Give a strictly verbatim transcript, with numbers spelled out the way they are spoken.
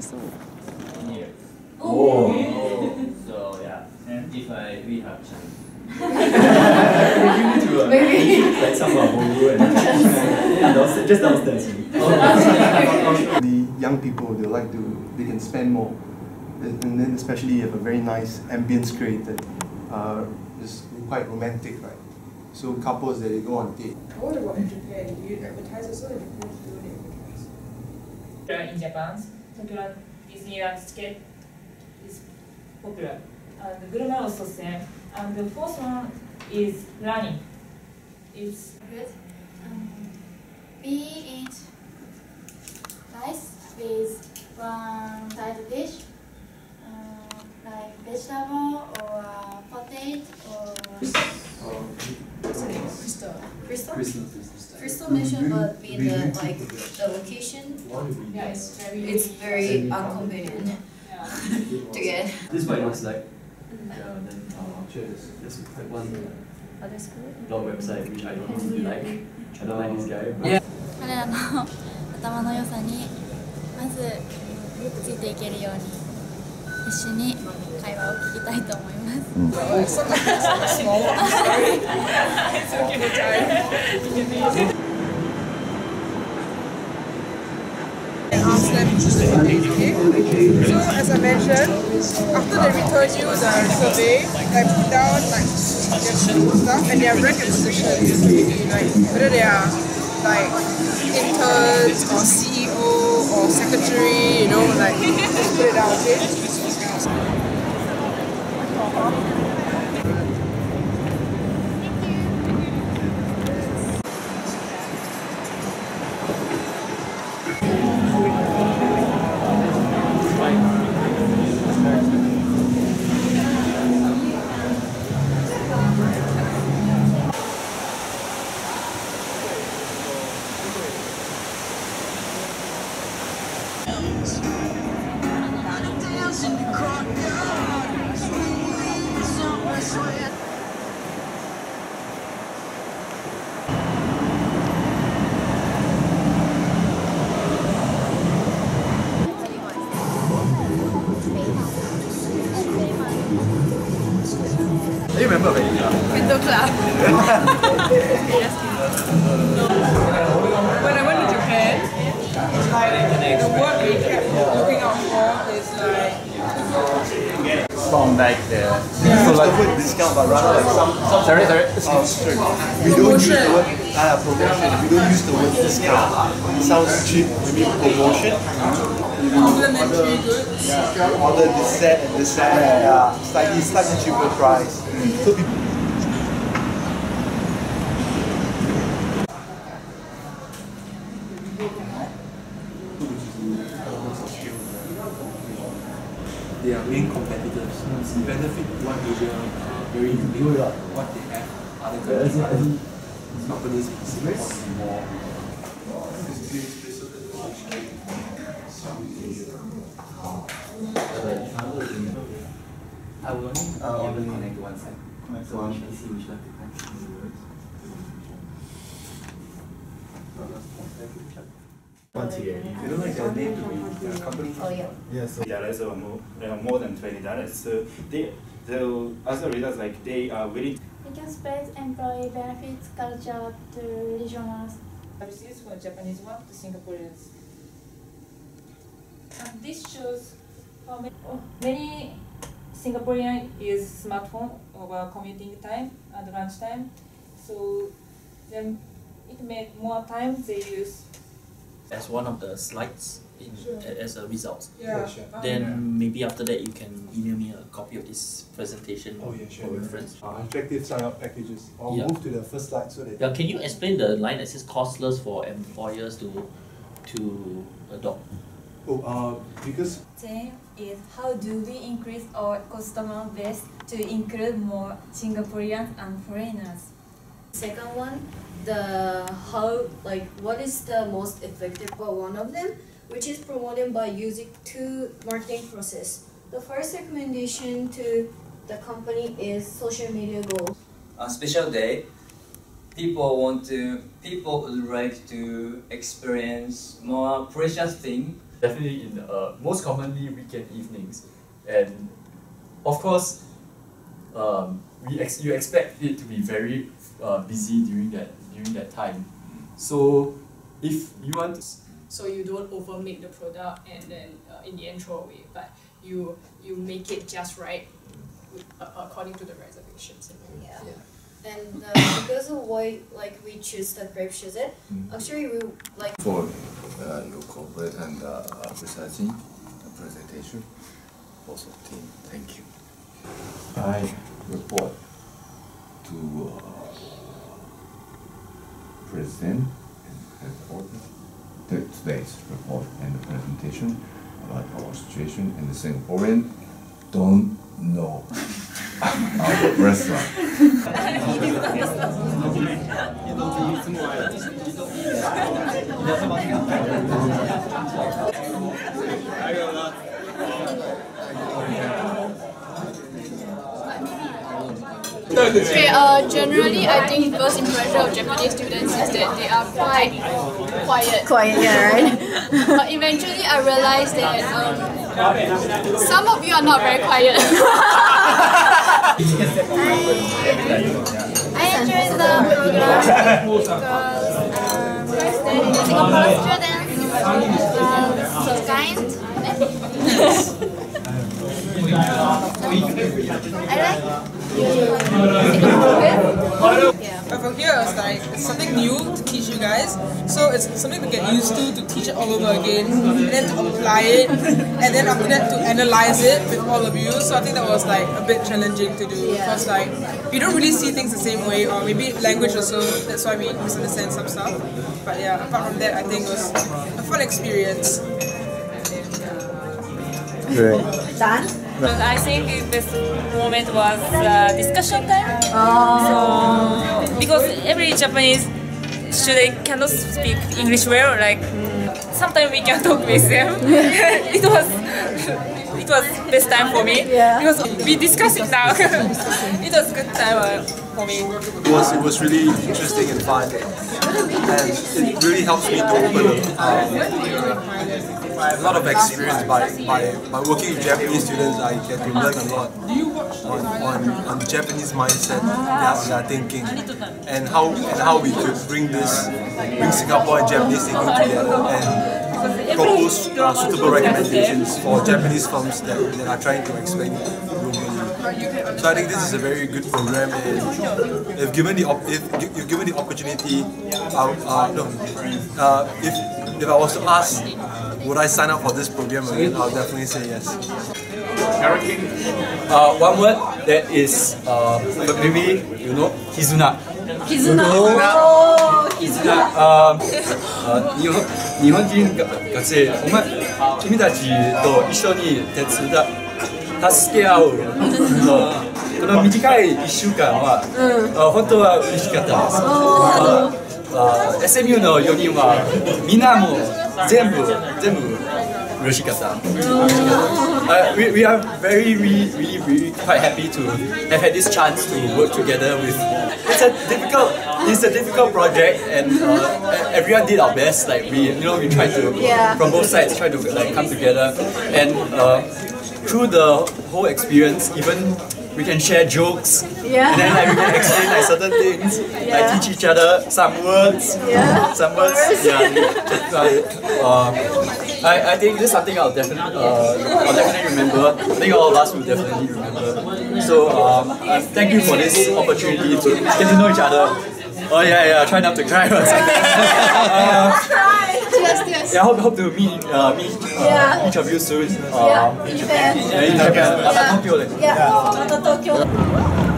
そう。 Here. Oh. So yeah, and if I we have chance. Maybe to uh, maybe like some of Bongo and yeah, downstairs, just downstairs. The young people, they like to, they can spend more, and then especially you have a very nice ambience created. Uh, it's quite romantic, right? So couples that they go on date. What about in Japan? Do you advertise also in Japan? Do they advertise? In Japan, Tokyo Disneyland ticket is popular. And the Guruma also same. And the fourth one is running. It's good. Um, be it rice with one side dish, uh, like vegetable or uh, potato or. Crystal. Crystal? Crystal. Crystal mission, but with the like the location, yeah, it's very it's very inconvenient yeah. to get. This might was like yeah, then uh, I'm sure there's, there's quite one Oh, that's good. blog website which I don't really like. I don't like this guy. But Yeah. 彼らの頭の良さにまずついていけるように一緒に会話を聞きたいと思います。 Small one, sorry. It's okay to try. And ask them okay. So as I mentioned, after they return you the survey, I put down like their stuff and their rank and position, like whether they are like interns or C E O or secretary, you know, like just put it down, okay? you remember when you Window club. When I went to Japan, like the word we kept looking out for is like From like the Yeah. So like the word discount, but rather like some, some sorry sorry. Oh, sorry. We don't use the word ah, promotion. We don't use the word discount. It sounds cheap. Maybe promotion. complimentary goods. Yeah. Order this set and this set. Yeah. Slightly, slightly cheaper price. So people. they are main competitors. The benefit One Asia are very unique. What they have, other countries, other companies in Singapore more. I will only uh, only connect to one side. So we shall see which one to connect. You don't like their name to be their company? Oh yeah. Yeah, so Dollars or more, uh, more than twenty dollars. So they, so as a result, like they are very. We can spread employee benefits, culture to regional. services for Japanese one to Singaporeans. And this shows how many, oh, many Singaporeans use smartphone over commuting time and lunch time. So then it made more time they use. As one of the slides in, Sure. as a result. Yeah. Then maybe after that you can email me a copy of this presentation Oh yeah, sure. for reference. Uh, attractive sign-up packages. I'll Yeah. move to the first slide so that. Yeah, can you explain the line that says costless for employers to to adopt? Oh, uh, because Then is how do we increase our customer base to include more Singaporeans and foreigners? Second one, the how like what is the most effective for one of them, which is promoted by using two marketing process. The first recommendation to the company is social media goals. On special day, people want to people would like to experience more precious thing definitely in uh, most commonly weekend evenings, and of course, um, we ex you expect it to be very uh, busy during that during that time. So if you want to, so you don't over make the product and then uh, in the end throw away, but you you make it just right uh, according to the reservations. Yeah. yeah. And uh, because of why like we choose the grape Shizet, mm. actually we like for uh, your corporate and uh, researching uh, presentation. Also, team, thank you. I report to uh, present today's report and the presentation about our situation in the Singaporean don't know our restaurant. Okay, uh, generally I think first impression of Japanese students is that they are quite quiet. Quiet, yeah, right? But eventually I realized that um, some of you are not very quiet. I enjoyed the program because um, Singapore students are so kind. I like But from here, it's like it's something new to teach you guys. So it's something to get used to, to teach it all over again, and then to apply it, and then after that to analyze it with all of you. So I think that was like a bit challenging to do because like we don't really see things the same way, or maybe language also. That's why we misunderstand some stuff. But yeah, apart from that, I think it was a fun experience. Great. Done? But I think this moment was uh, discussion time. Oh. So because every Japanese student cannot speak English well, like sometimes we can talk with them. it was it was best time for me yeah. because we discussed it now. It was good time uh, for me. It was it was really interesting and fun, and it really helps me to open um, a lot of experience by, by, by working with Japanese students. I get to learn a lot on, on, on the Japanese mindset, their, their thinking, and how and how we could bring this, bring Singapore and Japanese thinking together and propose uh, suitable recommendations for Japanese firms that, that are trying to expand globally. So I think this is a very good program, and if given the op if you've given the opportunity, uh, uh, no, uh, if if I was to ask, would I sign up for this program again? I'll definitely say yes. Uh, one word that is uh, maybe you know Kizuna. Kizuna. Oh, Kizuna. Um, 日本日本人学生、お前君たちと一緒に手伝助け合うのこの短い一週間は、うん、本当は嬉しかったです。エスエムユー のよにんはみんなも全部全部嬉しかった。Uh, we, we are very, really, really, really quite happy to have had this chance to work together with. It's a difficult, it's a difficult project, and uh, everyone did our best. Like we, you know, we tried to yeah. from both sides try to like come together, and uh, through the whole experience, even we can share jokes, yeah. and then like, we can explain like certain things, yeah. like teach each other some words, yeah. some words. Yeah. Uh, I, I think this is something I'll definitely, uh, I'll definitely remember. I think all of us will definitely remember. So um, uh, thank you for this opportunity to get to know each other. Oh yeah, yeah. Try not to cry or something. uh, yes, yes. Yeah, I hope, hope to meet, uh, meet uh, yeah. each of you soon. Uh, yeah, in Japan. Yeah, in Japan. Yeah. Tokyo. Yeah, yeah. Tokyo.